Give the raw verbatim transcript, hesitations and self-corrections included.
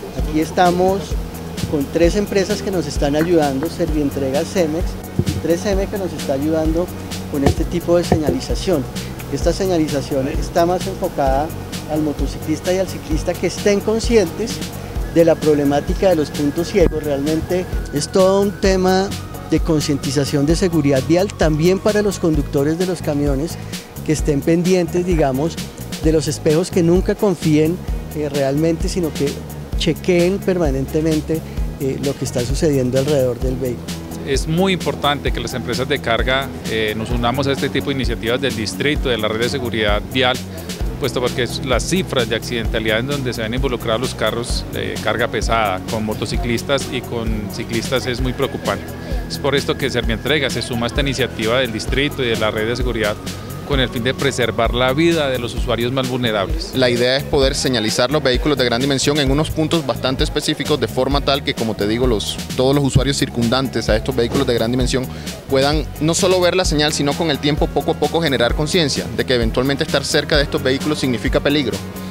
Aquí estamos con tres empresas que nos están ayudando, Servientrega, Cemex, y tres M que nos está ayudando con este tipo de señalización. Esta señalización está más enfocada al motociclista y al ciclista que estén conscientes de la problemática de los puntos ciegos. Realmente es todo un tema de concientización de seguridad vial, también para los conductores de los camiones que estén pendientes, digamos, de los espejos, que nunca confíen eh, realmente, sino que chequeen permanentemente eh, lo que está sucediendo alrededor del vehículo. Es muy importante que las empresas de carga eh, nos unamos a este tipo de iniciativas del distrito, de la red de seguridad vial, puesto porque las cifras de accidentalidad en donde se ven involucrados los carros de carga pesada con motociclistas y con ciclistas es muy preocupante. Es por esto que Servientrega se suma a esta iniciativa del distrito y de la red de seguridad con el fin de preservar la vida de los usuarios más vulnerables. La idea es poder señalizar los vehículos de gran dimensión en unos puntos bastante específicos, de forma tal que, como te digo, los, todos los usuarios circundantes a estos vehículos de gran dimensión puedan no solo ver la señal, sino con el tiempo poco a poco generar conciencia de que eventualmente estar cerca de estos vehículos significa peligro.